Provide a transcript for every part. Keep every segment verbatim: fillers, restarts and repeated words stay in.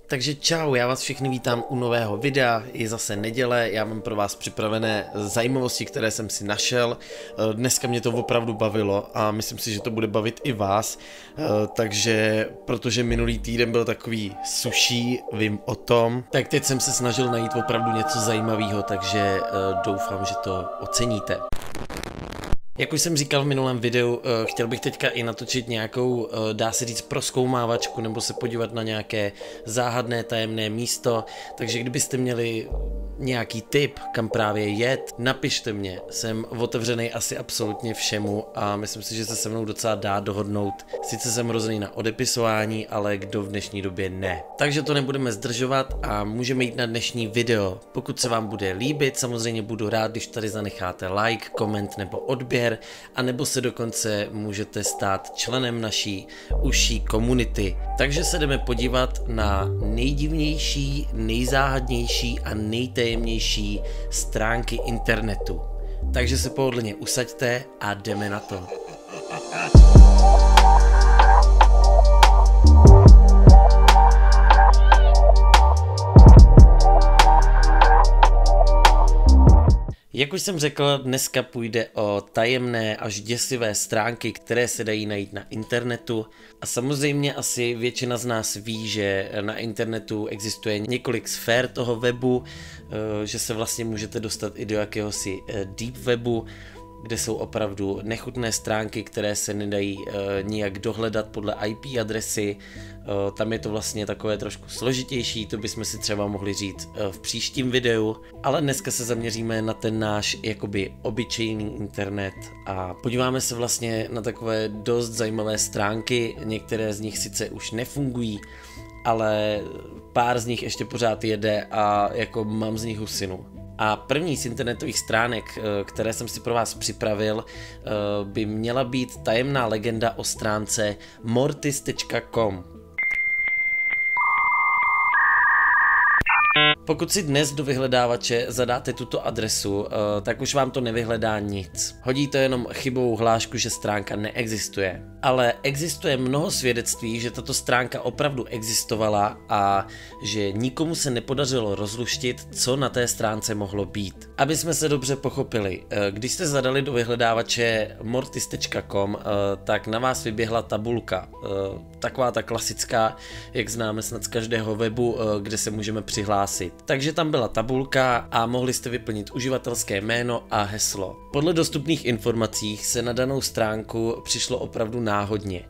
Takže čau, já vás všechny vítám u nového videa, je zase neděle, já mám pro vás připravené zajímavosti, které jsem si našel. Dneska mě to opravdu bavilo a myslím si, že to bude bavit i vás, takže protože minulý týden byl takový suší, vím o tom, tak teď jsem se snažil najít opravdu něco zajímavého, takže doufám, že to oceníte. Jak už jsem říkal v minulém videu, chtěl bych teďka i natočit nějakou, dá se říct, prozkoumávačku nebo se podívat na nějaké záhadné tajemné místo, takže kdybyste měli nějaký tip, kam právě jet, napište mě, jsem otevřený asi absolutně všemu a myslím si, že se se mnou docela dá dohodnout. Sice jsem hrozný na odepisování, ale kdo v dnešní době ne. Takže to nebudeme zdržovat a můžeme jít na dnešní video. Pokud se vám bude líbit, samozřejmě budu rád, když tady zanecháte like, koment nebo odběr, a nebo se dokonce můžete stát členem naší užší komunity. Takže se jdeme podívat na nejdivnější, nejzáhadnější a nejtajemnější stránky internetu. Takže se pohodlně usaďte a jdeme na to. Jak už jsem řekl, dneska půjde o tajemné až děsivé stránky, které se dají najít na internetu. A samozřejmě asi většina z nás ví, že na internetu existuje několik sfér toho webu, že se vlastně můžete dostat i do jakéhosi deep webu, kde jsou opravdu nechutné stránky, které se nedají e, nijak dohledat podle í pé adresy. E, tam je to vlastně takové trošku složitější, to bychom si třeba mohli říct e, v příštím videu. Ale dneska se zaměříme na ten náš jakoby obyčejný internet a podíváme se vlastně na takové dost zajímavé stránky. Některé z nich sice už nefungují, ale pár z nich ještě pořád jede a jako mám z nich husinu. A první z internetových stránek, které jsem si pro vás připravil, by měla být tajemná legenda o stránce mortis tečka com. Pokud si dnes do vyhledávače zadáte tuto adresu, tak už vám to nevyhledá nic. Hodí to jenom chybovou hlášku, že stránka neexistuje. Ale existuje mnoho svědectví, že tato stránka opravdu existovala a že nikomu se nepodařilo rozluštit, co na té stránce mohlo být. Aby jsme se dobře pochopili, když jste zadali do vyhledávače mortis tečka com, tak na vás vyběhla tabulka. Taková ta klasická, jak známe snad z každého webu, kde se můžeme přihlásit. Takže tam byla tabulka a mohli jste vyplnit uživatelské jméno a heslo. Podle dostupných informací se na danou stránku přišlo opravdu náhodně,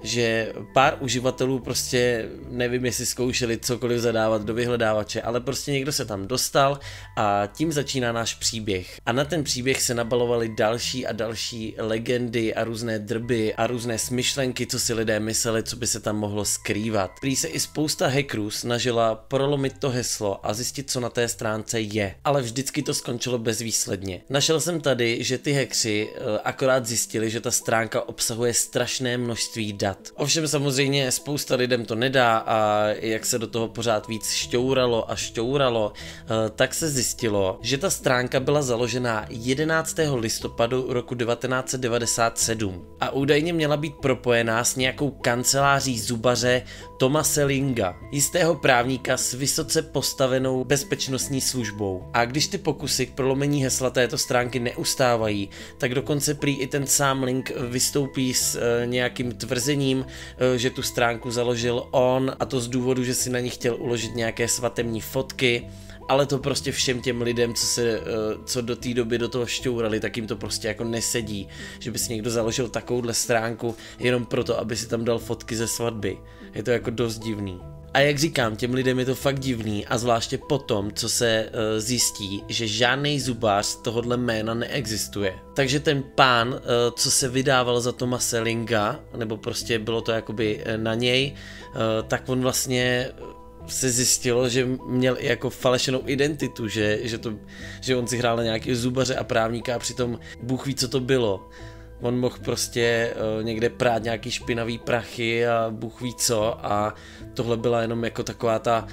že pár uživatelů prostě, nevím jestli zkoušeli cokoliv zadávat do vyhledávače, ale prostě někdo se tam dostal a tím začíná náš příběh. A na ten příběh se nabalovaly další a další legendy a různé drby a různé smyšlenky, co si lidé mysleli, co by se tam mohlo skrývat. Prý se i spousta hackerů snažila prolomit to heslo a zjistit, co na té stránce je, ale vždycky to skončilo bezvýsledně. Našel jsem tady, že ty hackři akorát zjistili, že ta stránka obsahuje strašné množství dat. Ovšem samozřejmě spousta lidem to nedá a jak se do toho pořád víc šťouralo a šťouralo, tak se zjistilo, že ta stránka byla založena jedenáctého listopadu roku devatenáct set devadesát sedm a údajně měla být propojená s nějakou kanceláří zubaře Thomase Linga, jistého právníka s vysoce postavenou bezpečnostní službou. A když ty pokusy k prolomení hesla této stránky neustávají, tak dokonce prý i ten sám Ling vystoupí s e, nějakým tvrzením, e, že tu stránku založil on, a to z důvodu, že si na ní chtěl uložit nějaké svatební fotky. Ale to prostě všem těm lidem, co se, co do té doby do toho šťourali, tak jim to prostě jako nesedí, že by si někdo založil takovouhle stránku jenom proto, aby si tam dal fotky ze svatby. Je to jako dost divný. A jak říkám, těm lidem je to fakt divný a zvláště potom, co se uh, zjistí, že žádný zubář tohodle jména neexistuje. Takže ten pán, uh, co se vydával za Thomase Linga, nebo prostě bylo to jakoby na něj, uh, tak on vlastně se zjistilo, že měl i jako falešnou identitu, že, že, to, že on si hrál na nějaký zubaře a právníka a přitom Bůh ví, co to bylo. On mohl prostě uh, někde prát nějaký špinavý prachy a Bůh ví co a tohle byla jenom jako taková ta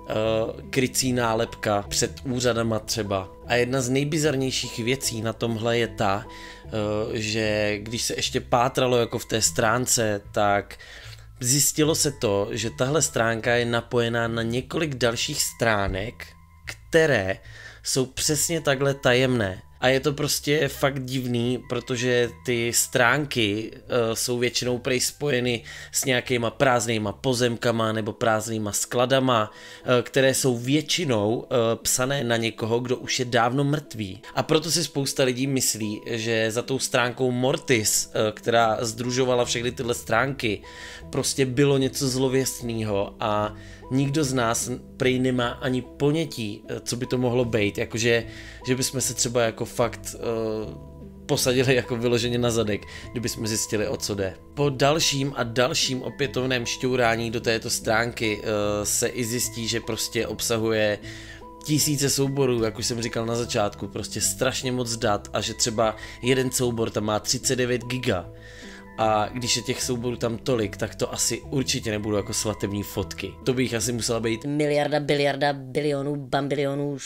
uh, krycí nálepka před úřadama třeba. A jedna z nejbizarnějších věcí na tomhle je ta, uh, že když se ještě pátralo jako v té stránce, tak Zjistilo se to, že tahle stránka je napojená na několik dalších stránek, které jsou přesně takhle tajemné. A je to prostě fakt divný, protože ty stránky uh, jsou většinou prej spojeny s nějakýma prázdnýma pozemkama nebo prázdnýma skladama, uh, které jsou většinou uh, psané na někoho, kdo už je dávno mrtvý. A proto si spousta lidí myslí, že za tou stránkou Mortis, uh, která sdružovala všechny tyhle stránky, prostě bylo něco zlověstného a nikdo z nás prej nemá ani ponětí, co by to mohlo být, jakože, že bychom se třeba jako fakt uh, posadili jako vyloženě na zadek, kdyby jsme zjistili, o co jde. Po dalším a dalším opětovném šťourání do této stránky uh, se i zjistí, že prostě obsahuje tisíce souborů, jak už jsem říkal na začátku, prostě strašně moc dat a že třeba jeden soubor tam má třicet devět giga. A když je těch souborů tam tolik, tak to asi určitě nebudou jako svatební fotky. To bych asi musela být miliarda, biliarda, bilionů, bambilionů.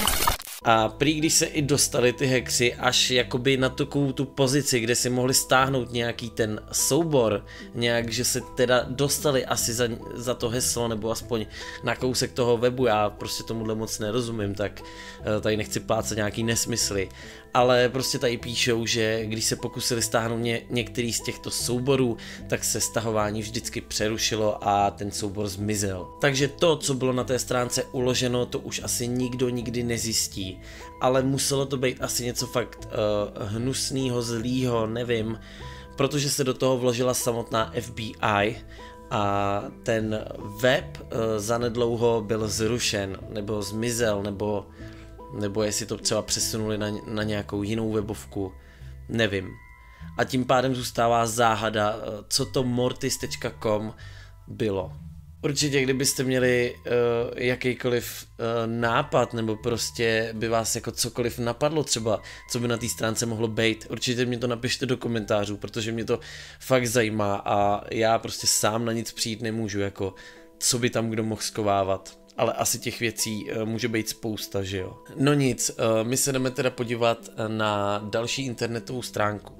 A prý když se i dostali ty hackři až jakoby na takovou tu pozici, kde si mohli stáhnout nějaký ten soubor, nějak, že se teda dostali asi za, za to heslo, nebo aspoň na kousek toho webu, já prostě tomuhle moc nerozumím, tak tady nechci plácat nějaký nesmysly. Ale prostě tady píšou, že když se pokusili stáhnout ně, některý z těchto souborů, tak se stahování vždycky přerušilo a ten soubor zmizel. Takže to, co bylo na té stránce uloženo, to už asi nikdo nikdy nezjistí. Ale muselo to být asi něco fakt uh, hnusného, zlýho, nevím, protože se do toho vložila samotná F B I a ten web uh, zanedlouho byl zrušen, nebo zmizel, nebo... nebo jestli to třeba přesunuli na, na nějakou jinou webovku, nevím. A tím pádem zůstává záhada, co to mortis tečka com bylo. Určitě, kdybyste měli uh, jakýkoliv uh, nápad, nebo prostě by vás jako cokoliv napadlo třeba, co by na té stránce mohlo být, určitě mě to napište do komentářů, protože mě to fakt zajímá a já prostě sám na nic přijít nemůžu, jako co by tam kdo mohl skovávat. Ale asi těch věcí uh, může být spousta, že jo. No nic, uh, my se jdeme teda podívat na další internetovou stránku.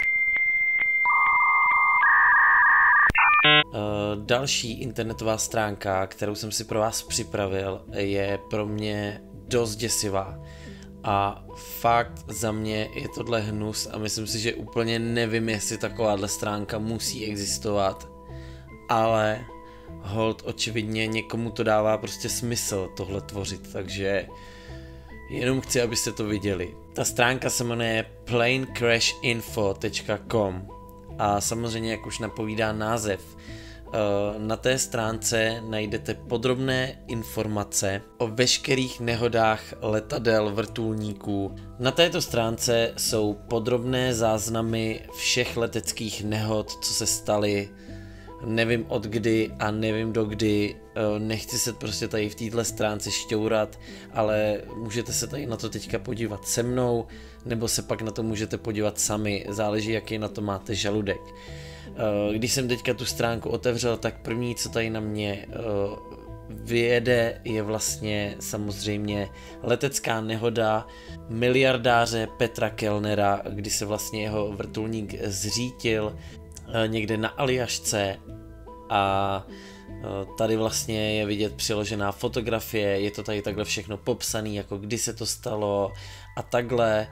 Uh, další internetová stránka, kterou jsem si pro vás připravil, je pro mě dost děsivá. A fakt za mě je tohle hnus a myslím si, že úplně nevím, jestli takováhle stránka musí existovat. Ale hold, očividně někomu to dává prostě smysl tohle tvořit, takže jenom chci, abyste to viděli. Ta stránka se jmenuje plane crash info tečka com a samozřejmě, jak už napovídá název, na té stránce najdete podrobné informace o veškerých nehodách letadel, vrtulníků. Na této stránce jsou podrobné záznamy všech leteckých nehod, co se staly, nevím od kdy a nevím do kdy, nechci se prostě tady v této stránce šťourat, ale můžete se tady na to teďka podívat se mnou, nebo se pak na to můžete podívat sami, záleží, jaký na to máte žaludek. Když jsem teďka tu stránku otevřel, tak první, co tady na mě vyjede, je vlastně samozřejmě letecká nehoda miliardáře Petra Kellnera, kdy se vlastně jeho vrtulník zřítil někde na Aljašce a tady vlastně je vidět přiložená fotografie, je to tady takhle všechno popsané, jako kdy se to stalo a takhle.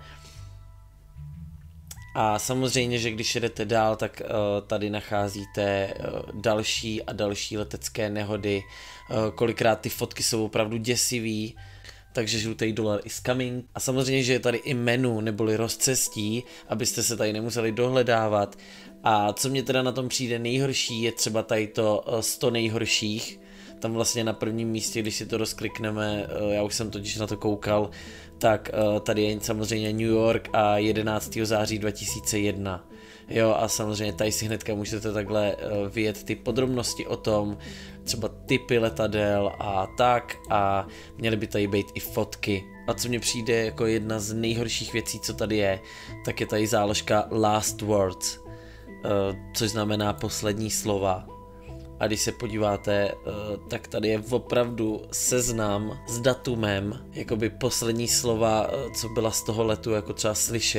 A samozřejmě, že když jedete dál, tak uh, tady nacházíte uh, další a další letecké nehody. Uh, kolikrát ty fotky jsou opravdu děsivý, takže žlutý dolar is coming. A samozřejmě, že je tady i menu neboli rozcestí, abyste se tady nemuseli dohledávat. A co mě teda na tom přijde nejhorší, je třeba tady to uh, sto nejhorších. Tam vlastně na prvním místě, když si to rozklikneme, uh, já už jsem totiž na to koukal, tak uh, tady je samozřejmě New York a jedenáctého září dva tisíce jedna. Jo, a samozřejmě tady si hnedka můžete takhle uh, vyjet ty podrobnosti o tom, třeba typy letadel a tak, a měly by tady být i fotky. A co mně přijde jako jedna z nejhorších věcí, co tady je, tak je tady záložka Last Words, uh, což znamená poslední slova. A když se podíváte, tak tady je opravdu seznam s datumem, jakoby poslední slova, co byla z toho letu jako třeba slyšet,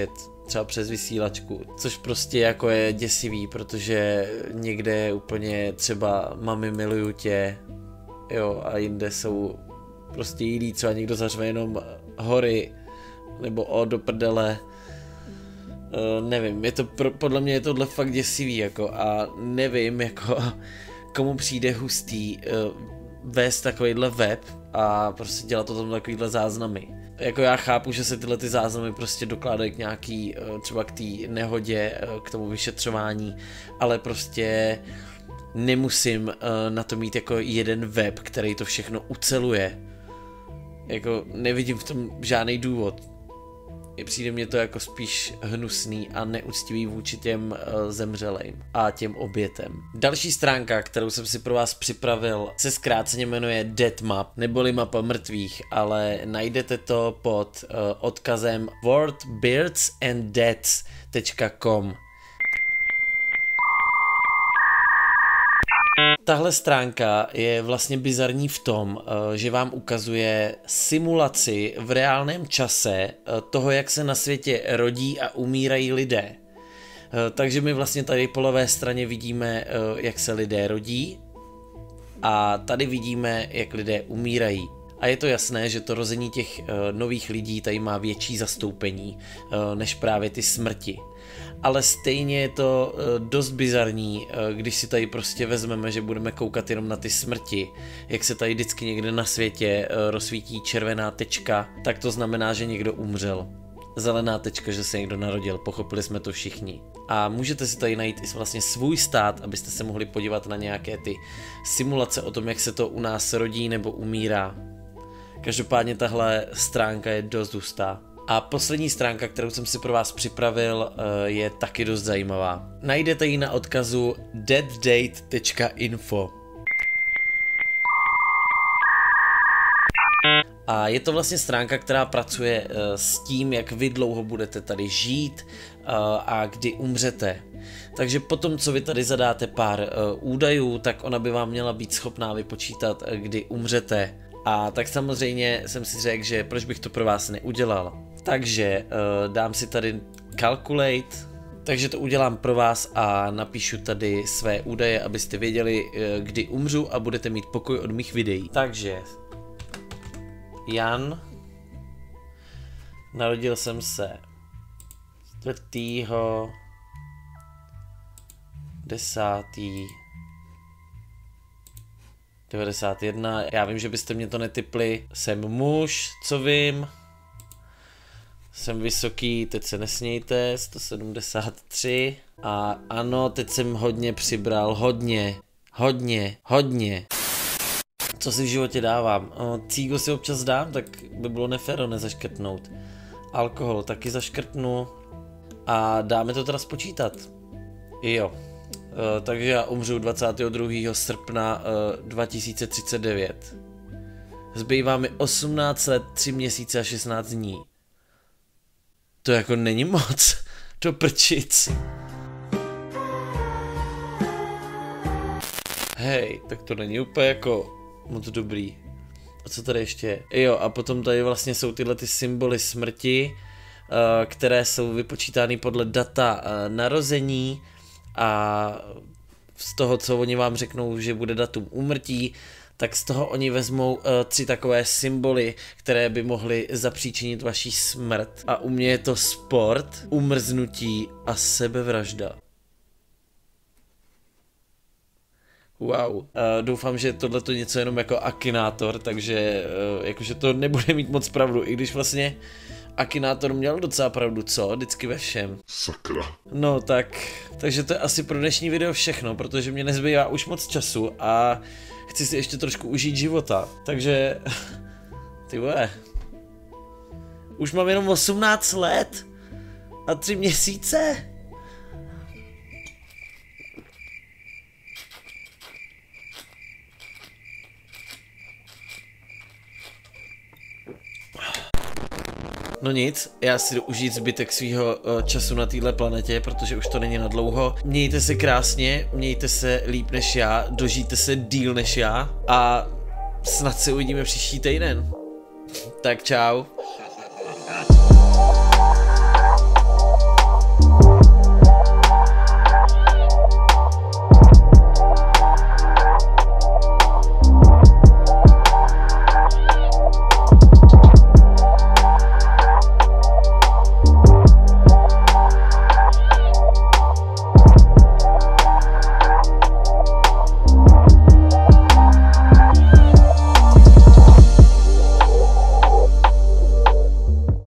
třeba přes vysílačku, což prostě jako je děsivý, protože někde je úplně třeba mami miluju tě, jo, a jinde jsou prostě jiný, třeba někdo zařve jenom hory, nebo o do prdele, uh, nevím, je to pro, podle mě je tohle fakt děsivý, jako, a nevím, jako, komu přijde hustý uh, vést takovýhle web a prostě dělat o tom takovýhle záznamy. Jako já chápu, že se tyhle ty záznamy prostě dokládají k nějaký, třeba k té nehodě, k tomu vyšetřování, ale prostě nemusím na to mít jako jeden web, který to všechno uceluje. Jako nevidím v tom žádný důvod. Přijde mě to jako spíš hnusný a neúctivý vůči těm uh, zemřelým a těm obětem. Další stránka, kterou jsem si pro vás připravil, se zkráceně jmenuje Deathmap, neboli mapa mrtvých, ale najdete to pod uh, odkazem world birds and deaths tečka com. Tahle stránka je vlastně bizarní v tom, že vám ukazuje simulaci v reálném čase toho, jak se na světě rodí a umírají lidé. Takže my vlastně tady po levé straně vidíme, jak se lidé rodí a tady vidíme, jak lidé umírají. A je to jasné, že to rození těch nových lidí tady má větší zastoupení než právě ty smrti. Ale stejně je to dost bizarní, když si tady prostě vezmeme, že budeme koukat jenom na ty smrti, jak se tady vždycky někde na světě rozsvítí červená tečka, tak to znamená, že někdo umřel. Zelená tečka, že se někdo narodil, pochopili jsme to všichni. A můžete si tady najít i vlastně svůj stát, abyste se mohli podívat na nějaké ty simulace o tom, jak se to u nás rodí nebo umírá. Každopádně tahle stránka je dost hustá. A poslední stránka, kterou jsem si pro vás připravil, je taky dost zajímavá. Najdete ji na odkazu deathdate tečka info. A je to vlastně stránka, která pracuje s tím, jak vy dlouho budete tady žít a kdy umřete. Takže potom, co vy tady zadáte pár údajů, tak ona by vám měla být schopná vypočítat, kdy umřete. A tak samozřejmě jsem si řekl, že proč bych to pro vás neudělal. Takže uh, dám si tady calculate, takže to udělám pro vás a napíšu tady své údaje, abyste věděli, uh, kdy umřu a budete mít pokoj od mých videí. Takže Jan, narodil jsem se čtvrtého desátý devadesát jedna. Já vím, že byste mě to netipli. Jsem muž, co vím. Jsem vysoký, teď se nesmějte, sto sedmdesát tři. A ano, teď jsem hodně přibral, hodně, hodně, hodně. Co si v životě dávám? O, cígo si občas dám, tak by bylo neféro nezaškrtnout. Alkohol taky zaškrtnu. A dáme to teda spočítat. Jo. E, takže já umřu dvacátého druhého srpna e, dva tisíce třicet devět. Zbývá mi osmnáct let, tři měsíce a šestnáct dní. To jako není moc. To prčic. Hej, tak to není úplně jako moc dobrý. A co tady ještě je? Jo, a potom tady vlastně jsou tyhle ty symboly smrti, které jsou vypočítány podle data narození a z toho, co oni vám řeknou, že bude datum úmrtí, tak z toho oni vezmou uh, tři takové symboly, které by mohly zapříčinit vaši smrt. A u mě je to sport, umrznutí a sebevražda. Wow. Uh, doufám, že tohle to něco jenom jako Akinátor, takže uh, jakože to nebude mít moc pravdu, i když vlastně Akinátor měl docela pravdu, co? Vždycky ve všem. Sakra. No tak, takže to je asi pro dnešní video všechno, protože mě nezbývá už moc času a chci si ještě trošku užít života, takže ty vole, už mám jenom osmnáct let a tři měsíce. No nic, já si jdu užít zbytek svýho uh, času na téhle planetě, protože už to není na dlouho. Mějte se krásně, mějte se líp než já, dožijte se díl než já a snad se uvidíme příští týden. Tak čau.